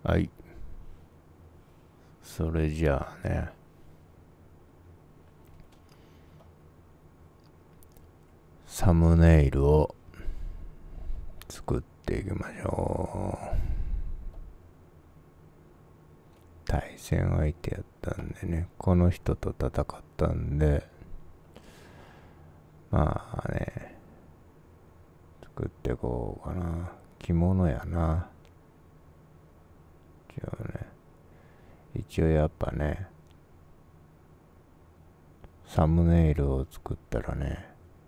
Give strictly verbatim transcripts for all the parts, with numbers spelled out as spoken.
はい。それじゃあね、サムネイルを作っていきましょう。対戦相手やったんでね、この人と戦ったんで、まあね、作っていこうかな。着物やな。一応ね、一応やっぱね、サムネイルを作ったらね、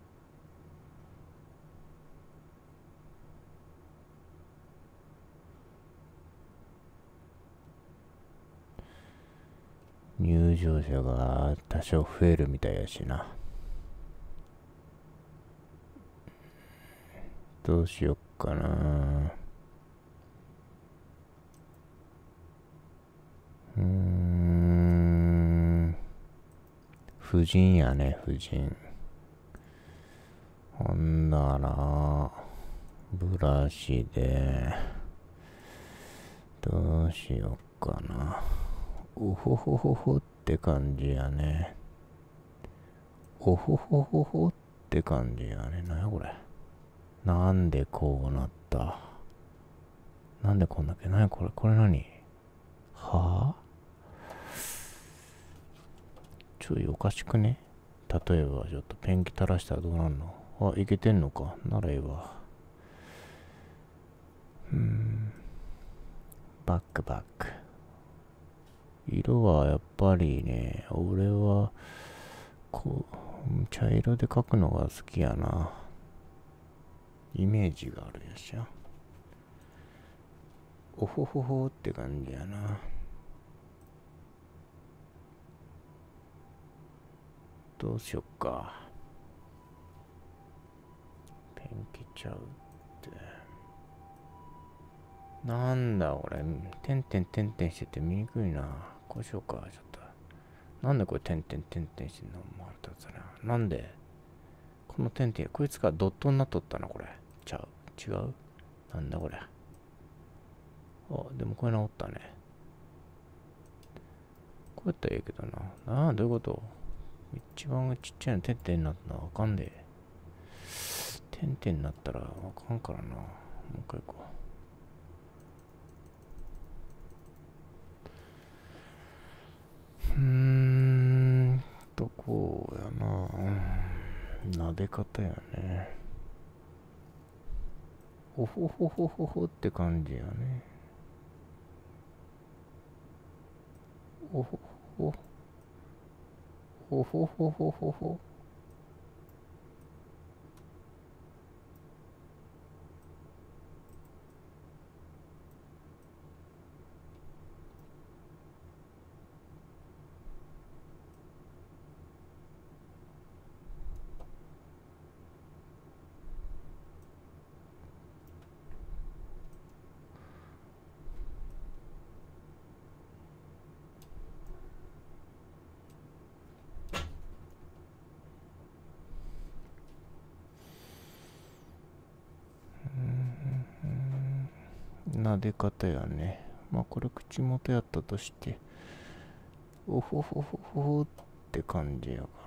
入場者が多少増えるみたいやしな。どうしよっかな。うーん。婦人やね、婦人。ほんなら、ブラシで、どうしよっかな。おほほほほって感じやね。おほほほほって感じやね。なやこれ。なんでこうなった。なんでこんだけ。なやこれ。これ何はぁ、あ、ちょいおかしくね。例えばちょっとペンキ垂らしたらどうなんの。あ、いけてんのか。ならええわ。うーん。バックバック。色はやっぱりね、俺は、こう、茶色で描くのが好きやな。イメージがあるやしゃ。おほほほって感じやな。どうしよっか。ペンキちゃうって。なんだこれ。てんてんてんてんしてて見にくいな。こうしようか、ちょっと。なんでこれてんてんてんてんしてんのもあったやつな。なんでこの点々、こいつがドットになっとったな、これ。ちゃう。違う。なんだこれ。あ、でもこれ直ったね。こうやったらいいけどな。なあ、どういうこと。一番ちっちゃいの点々になったのわかんで。点々になったらわかんからな。もう一回行こう。うーんと、こうやな。撫で方やね。おほほほほほって感じやね。おほほほほほほほほ。撫で方やね。まあこれ口元やったとして、おほほほほって感じやから。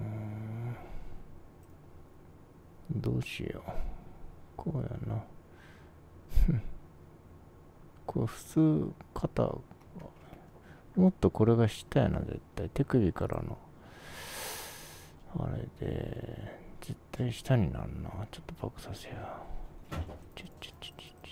どうしよう。こうやな。これ普通肩、もっとこれが下やな、絶対。手首からの。あれで、絶対下になるな。ちょっとバックさせよう。ちょちょちょちょちょ。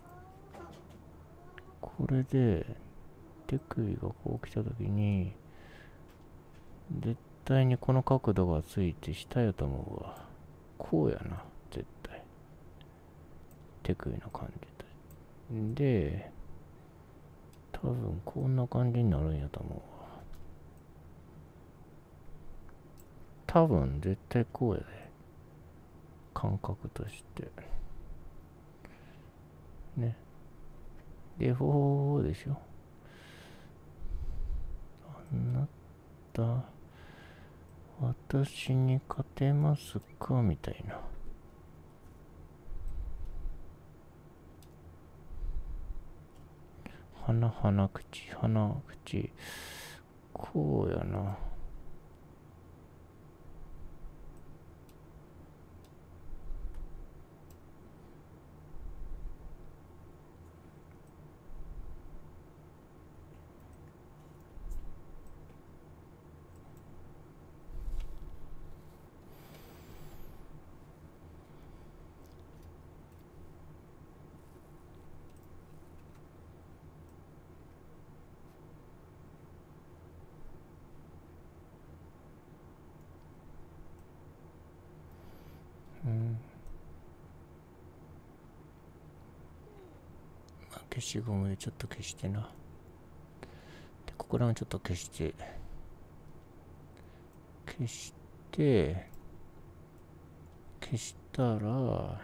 これで、手首がこう来た時に、絶対にこの角度がついて下やと思うわ。こうやな、絶対。手首の感じで。多分こんな感じになるんやと思うわ。多分絶対こうやで。感覚として。ね。で、ほーでしょ。あなた、私に勝てますかみたいな。 鼻、鼻、口、鼻、口。こうやな。うん。消しゴムでちょっと消してな。で、ここらもちょっと消して、消して、消したら、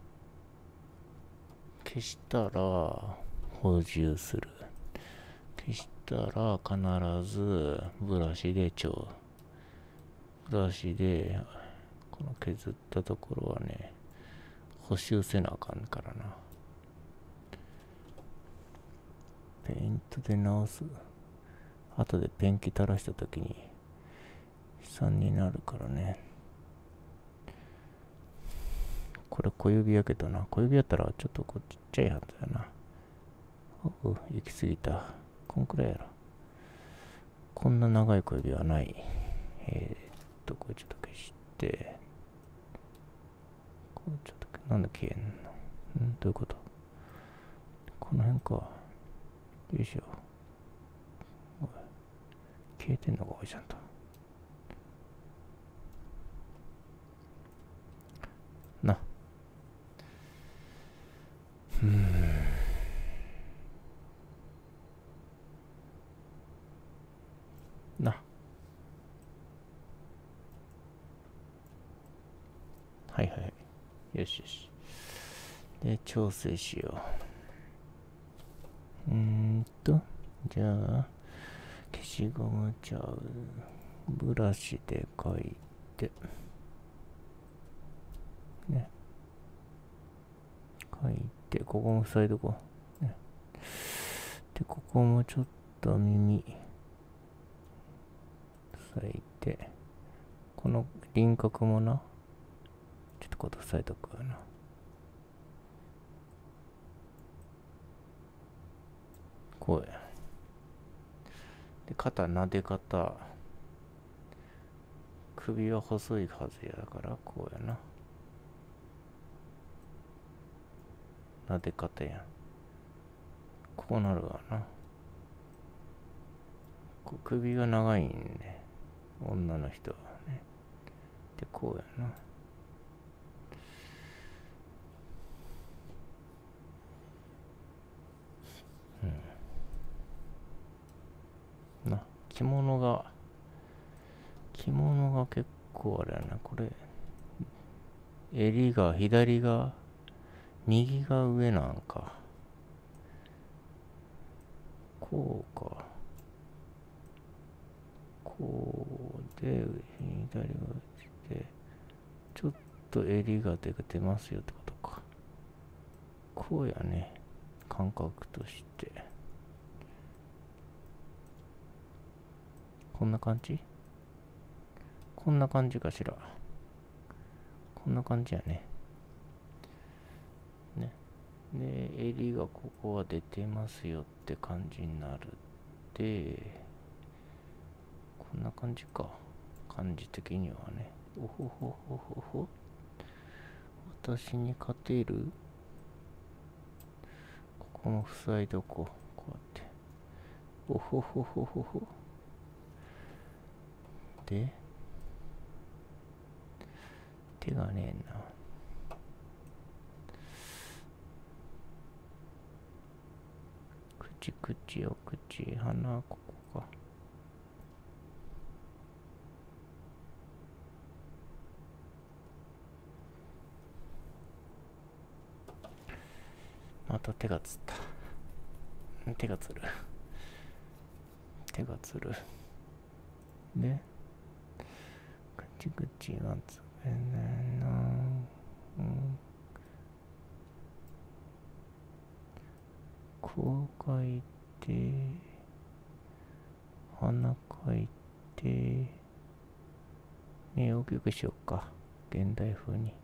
消したら、補充する。消したら、必ず、ブラシでちょう。ブラシで、この削ったところはね、補修せなあかんからな。ペイントで直す。後でペンキ垂らしたときに悲惨になるからね。これ小指やけどな。小指やったらちょっとこうちっちゃいはずやな。おう、行き過ぎた。こんくらいやろ。こんな長い小指はない。えー、っと、これちょっと消して。こうちょっと、なんで消えんの？んどういうこと？この辺か。よいしょ。消えてんのか、おいちゃんと。な。うーん。な。はいはいはい。よしよし。で、調整しよう。うーんと、じゃあ、消しゴムちゃう。ブラシで書いて。ね。書いて、ここも塞いどこう。ね。で、ここもちょっと耳、塞いで、この輪郭もな、ちょっとこう塞いどくわな。こうや。で、肩、撫で方。首は細いはずやから、こうやな。撫で方やん。こうなるわな。こう首が長いんで、女の人はね。で、こうやな。うん。な、着物が、着物が結構あれやな。これ、襟が、左が、右が上なんか。こうか。こうで、左が来て、ちょっと襟が出ますよってことか。こうやね。感覚として。こんな感じ？こんな感じかしら。こんな感じやね。ね。で、襟がここは出てますよって感じになる。で、こんな感じか。感じ的にはね。おほほほほほ。私に勝てる？ここも塞いどこう。こうやって。おほほほほほ。で、手がねえな。口、口、お口、鼻、ここか。また手がつった。手がつる。手がつる。で、口、口がつれないな。うん。こう書いて、鼻描いて、目を大きくしようか。現代風に。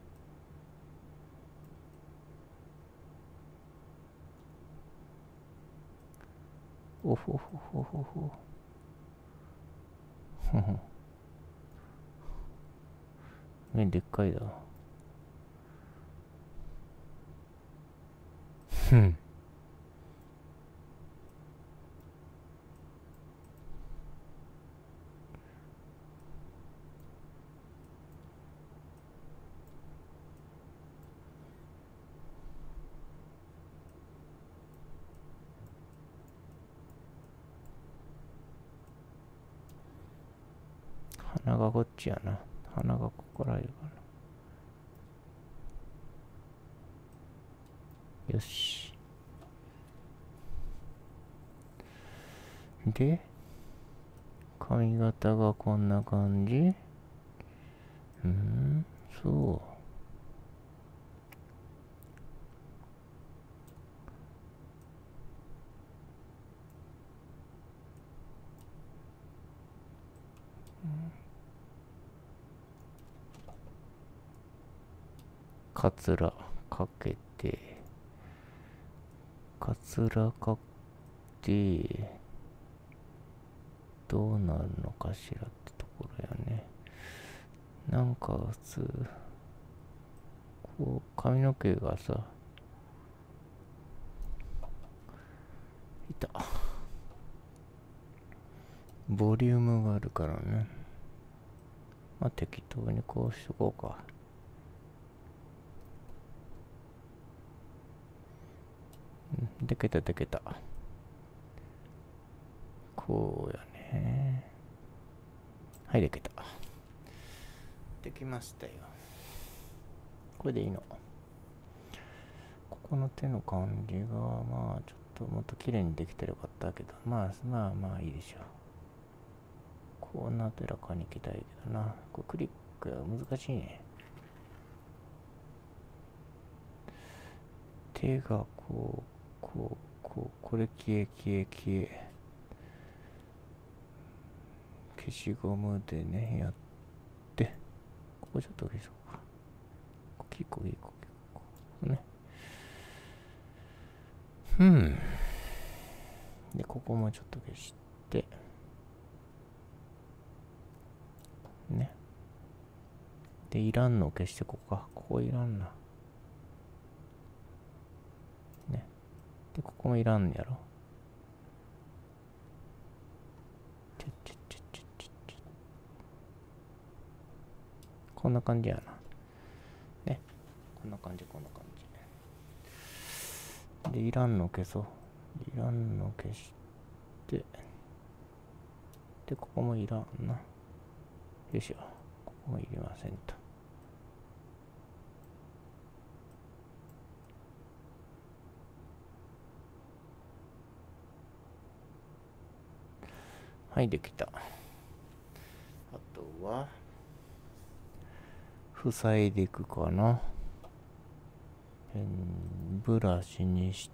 おほほほほほ。ふふ。目でっかいだ。ふん。鼻がこっちやな。鼻がここからいるかな。よし。で、髪型がこんな感じ。うーん、そう。カツラかけて、カツラかけて、どうなるのかしらってところやね。なんか普通、こう髪の毛がさ、いた。ボリュームがあるからね。まあ適当にこうしとこうか。でけたでけた。こうやね。はい、でけた。できましたよ。これでいいの。ここの手の感じが、まあちょっともっと綺麗にできてればよかったけど、まあまあまあいいでしょう。こうなってらかにいきたいけどな。これクリックが難しいね。手がこう、こう、こう、これ消え消え消え。消しゴムでね、やって、ここちょっと消そうか。こきこきこきこきね。うん。で、ここもちょっと消して、ね。で、いらんのを消してここか。ここいらんな。ね。で、ここもいらんやろ。ちょちょちょちょちょちょ。こんな感じやな。ね。こんな感じ、こんな感じ。で、いらんの消そう。いらんの消して、で、ここもいらんな。よいしょ。ここもいりませんと。はい、できた。あとは、塞いでいくかな。ペンブラシにして、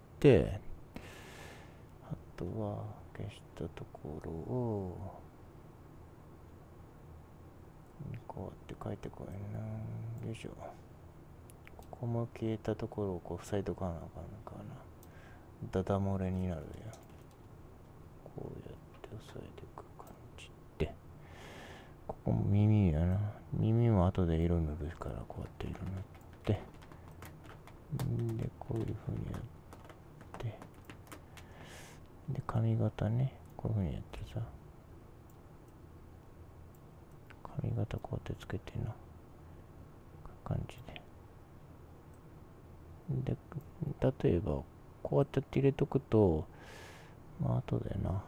あとは消したところを、こうやって書いてこいな。よいしょ。ここも消えたところをこう塞いとかなあかんのかな。ダダ漏れになるよ。こうやって押さえていく感じで。ここも耳やな。耳も後で色塗るから、こうやって色塗って。で、こういう風にやって。で、髪型ね。こういう風にやってさ。髪型こうやってつけてな。こういう感じで。で、例えば、こうやって入れとくと、まあ、後でな。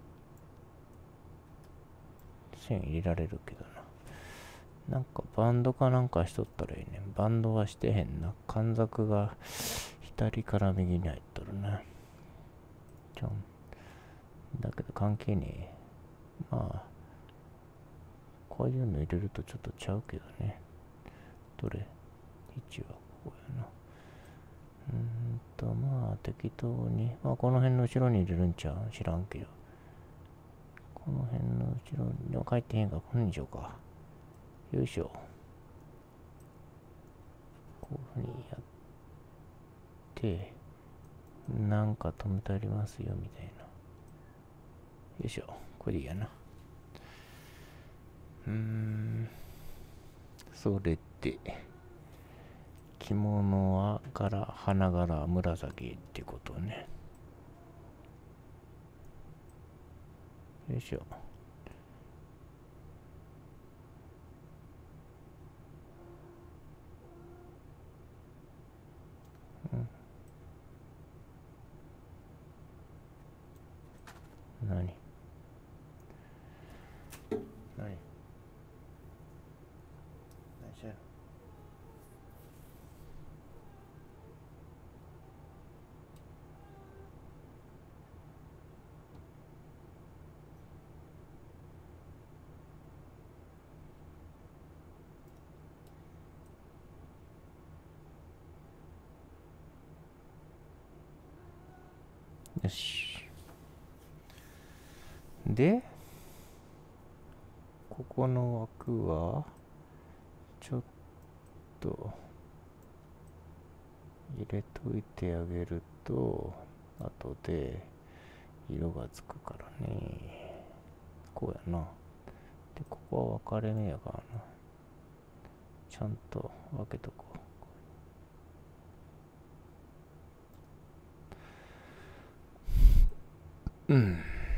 線入れられるけどな。なんかバンドかなんかしとったらいいね。バンドはしてへんな。短冊が左から右に入っとるな。ちょん。だけど関係ねえ。まあ、こういうの入れるとちょっとちゃうけどね。どれ？位置はここやんと、まあ、適当に。まあ、この辺の後ろに入れるんちゃう知らんけど。この辺の後ろに、でも帰ってへんから、こんにしようか。よいしょ。こういうふうにやって、なんか止めてありますよ、みたいな。よいしょ。これでいいやな。うーん。それで、着物は柄、花柄、紫ってことね。よいしょ。うん。何何何してんの？よし。で、ここの枠は、ちょっと、入れといてあげると、後で、色がつくからね。こうやな。で、ここは分かれ目やからな。ちゃんと分けとこう。うん。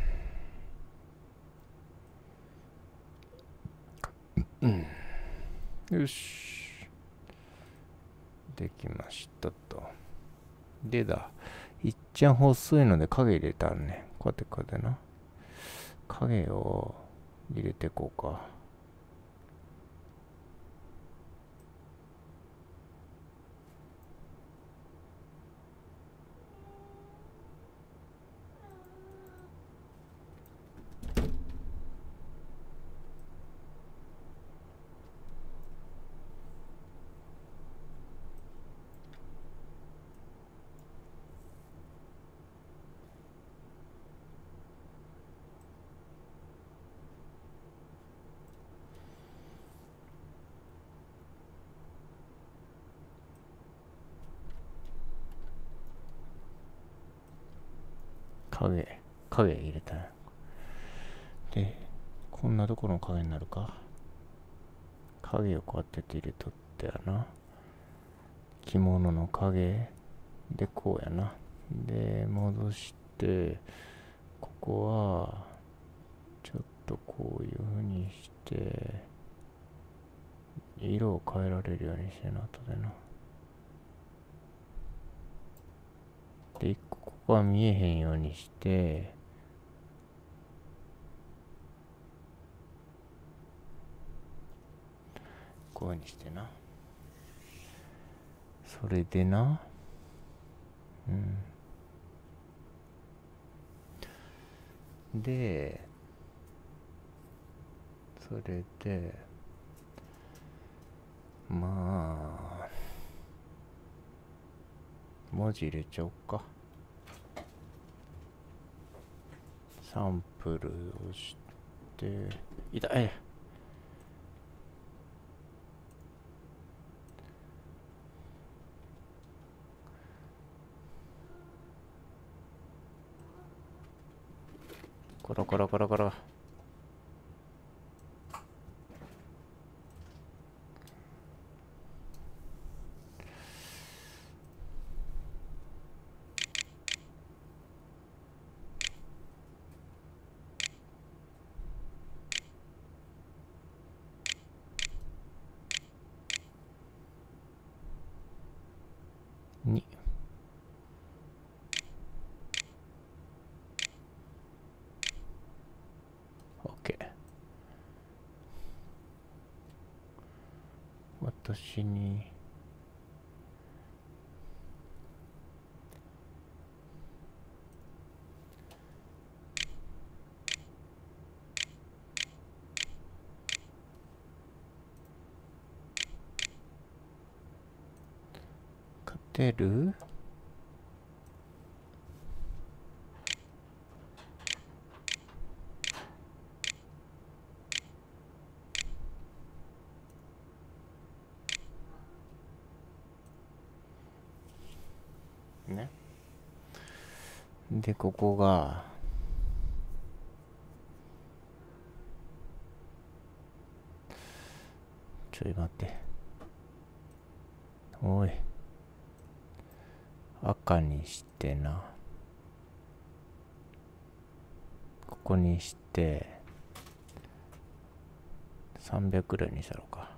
うん。よし。できましたと。でだ。いっちゃん細いので影入れたらね。こうやってこうやってな。影を入れてこうか。影、影入れた。で、こんなところの影になるか。影をこうやって入れとってやな。着物の影でこうやな。で、戻して、ここは、ちょっとこういう風にして、色を変えられるようにしてな、後でな。で、一個ここは見えへんようにして、こういう風にしてな。それでな、うん。で、それで、まあ、文字入れちゃおうか。サンプルをして、痛い。コロコロコロコロ。に。OK。私に、勝てる？ で、ここが、ちょい待って。おい。赤にしてな。ここにして、さんびゃくくらいにしたろうか。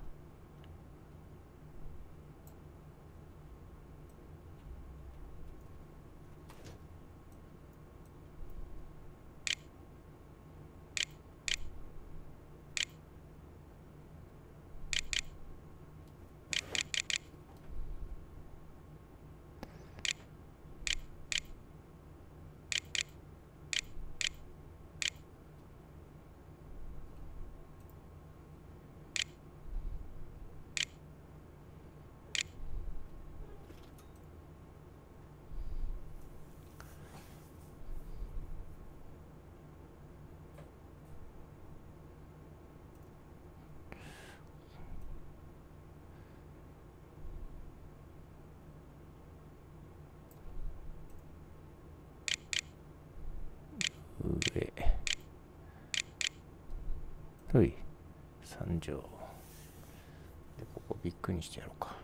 上。ほい。三乗。で、ここビッグにしてやろうか。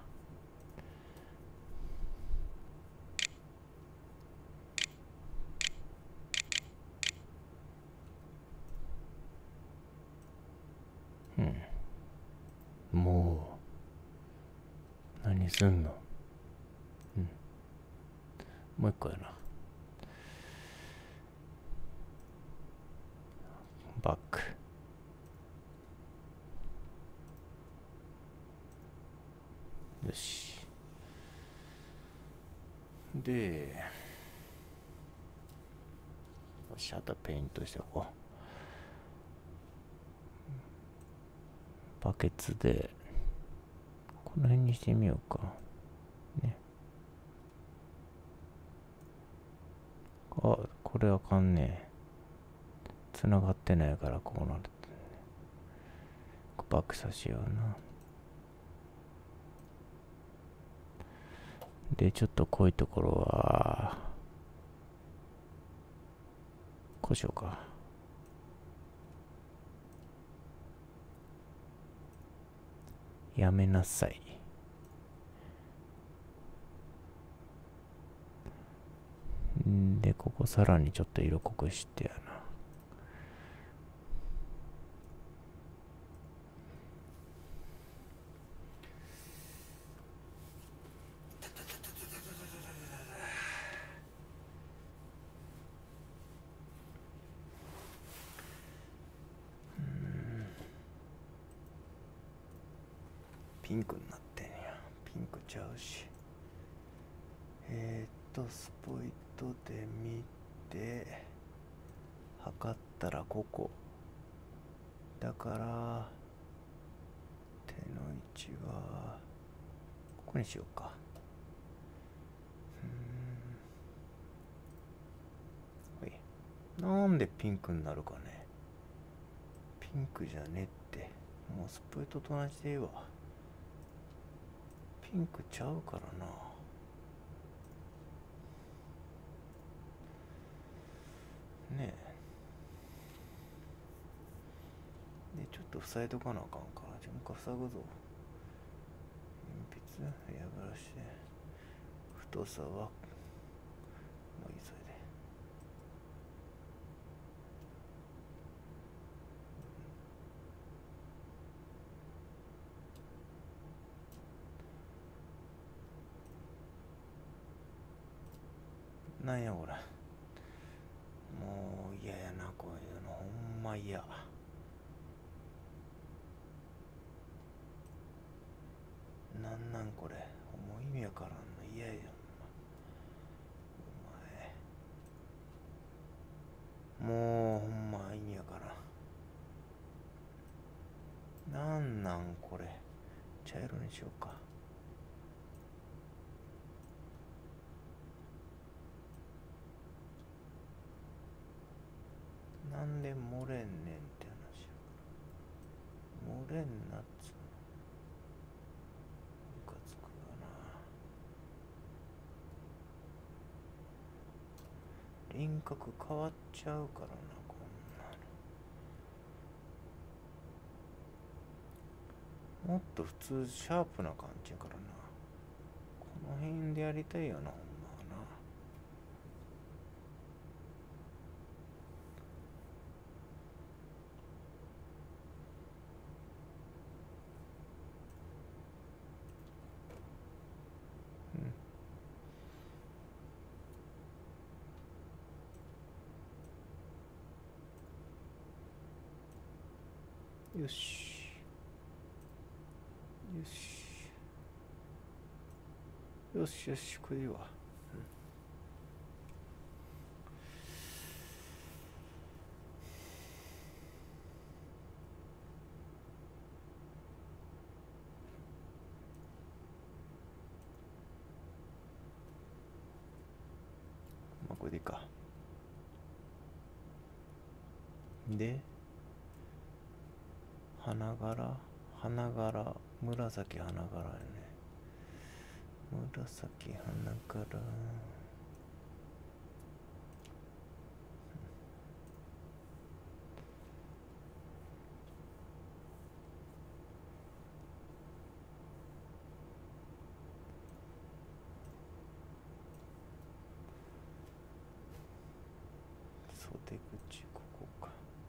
うん。もう、何すんの？うん。もう一個やな。バック。よし。で、シャッターペイントしておこう。バケツで、この辺にしてみようか。ね。あ、これあかんね。繋がってないからこうなる。バックさしような。で、ちょっと濃いところは、こうしようか。やめなさい。んで、ここさらにちょっと色濃くしてやな。ピンクになってんや。ピンクちゃうし。えーっと、スポイトで見て、測ったらここ。だから、手の位置は、ここにしようか。うーん。ほい。なんでピンクになるかね。ピンクじゃねって。もうスポイトと同じでいいわ。ピンクちゃうからな。ねえ。で、ちょっと塞いとかなあかんか。じゃあ、もう一回塞ぐぞ。鉛筆、エアブラシで。太さは、もういい、それで。なんやこれ。もう嫌やな、こういうの。ほんま嫌。なんなんこれ。もう意味わからんの嫌やん。お前。もうほんま意味わからん。なんなんこれ。茶色にしようか。なんで漏れんねんって話やから。漏れんなっつうの。ムカつくわな。 輪郭変わっちゃうからな、こんなの。もっと普通シャープな感じやからな。この辺でやりたいよな、ほんまはな。よし。よし。よしよし、これでいいわ。まあ、これでいいか。で、花柄、花柄、紫花柄やね。紫花柄。袖口ここか。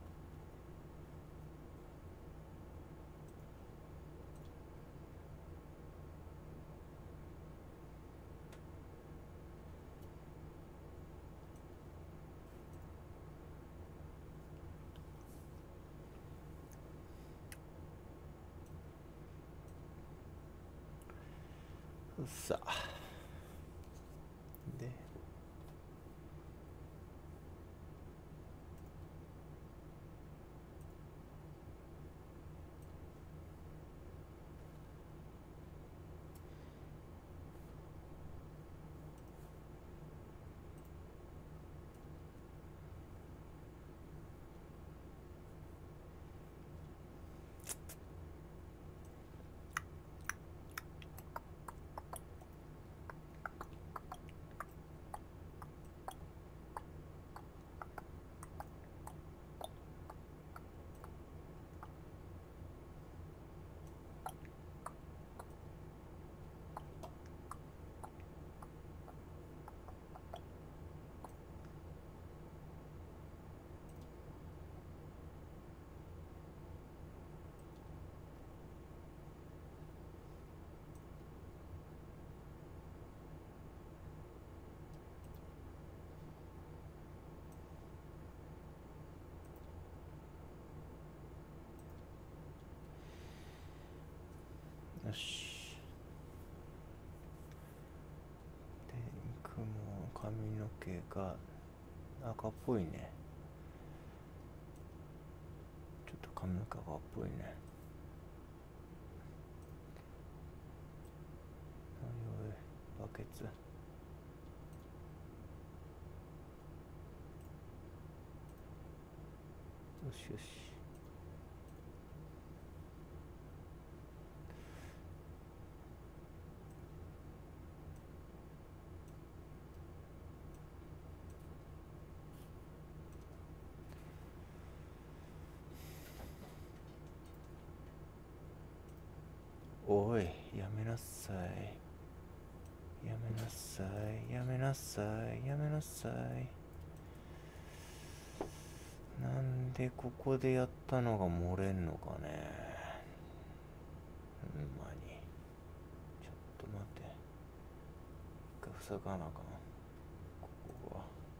さあ。で、よし。で、雲、髪の毛が赤っぽいね。ちょっと髪の毛赤っぽいね。おいおい、バケツ。よしよし。おい、やめなさい。やめなさい。やめなさい。やめなさい。なんでここでやったのが漏れんのかね。ほんまに。ちょっと待って。一回塞がなあかん。ここは。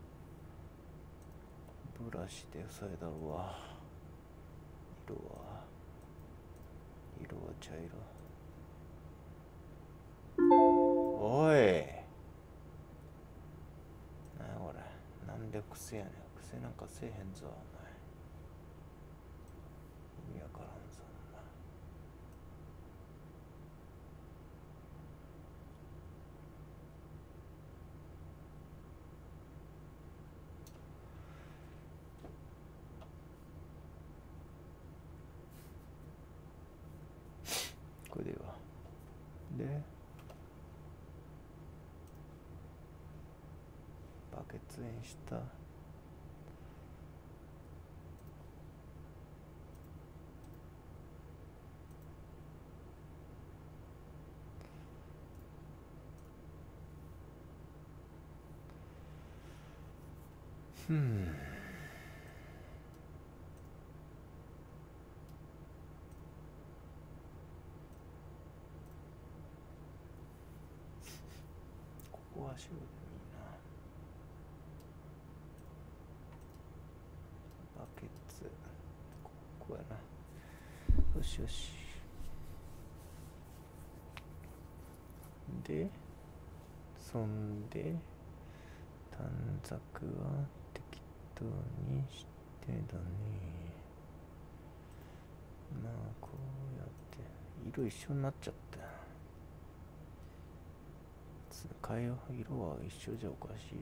ブラシで塞いだるわ。色は。色は茶色。おい。なにこれ。なんで癖やねん。癖なんかせえへんぞ。お前。意味わからんぞ。これでいいわ。で、バケツ。 煙した。ふん。ここは白でもいいな。バケツ。ここやな。よしよし。で、そんで、短冊は適当にしてだね。まあ、こうやって、色一緒になっちゃった。変えよう。色は一緒じゃおかしいよ。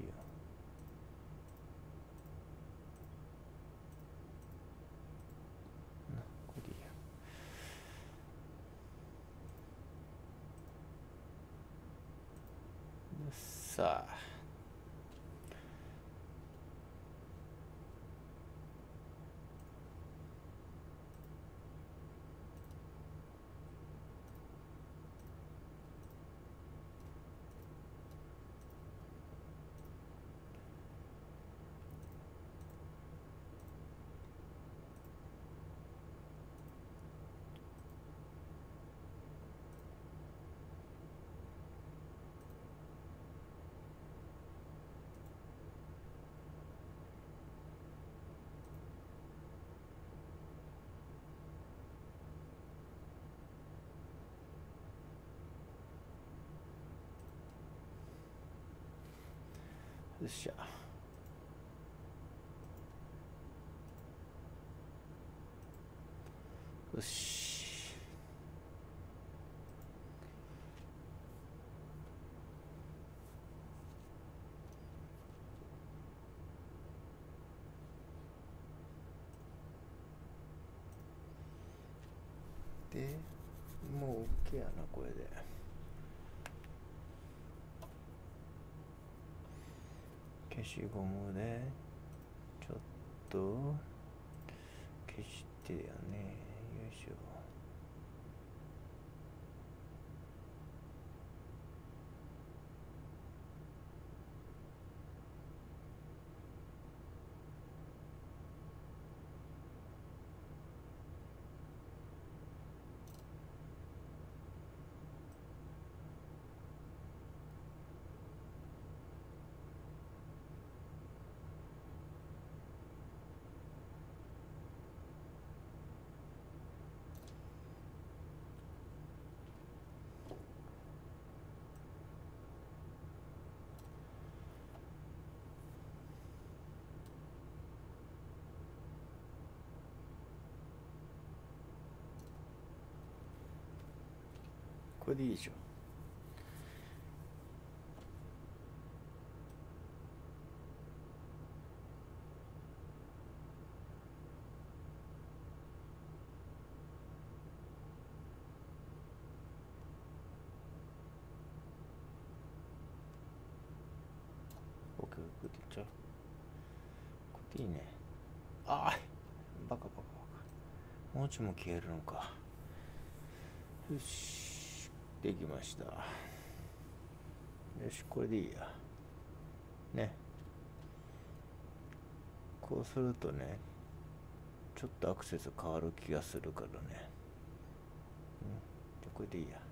な、これでいいや。さあ。よっしゃ。よし。で、もう OK やな、これで。消しゴムで、ちょっと、消してやね。よいしょ。これでいいでしょ。OK、これでいっちゃう。これでいいね。ああ、バカバカバカ。もうちょいも消えるのか。よし、できました。よし、これでいいや。ね。こうするとね、ちょっとアクセス変わる気がするからね。うん、じゃあこれでいいや。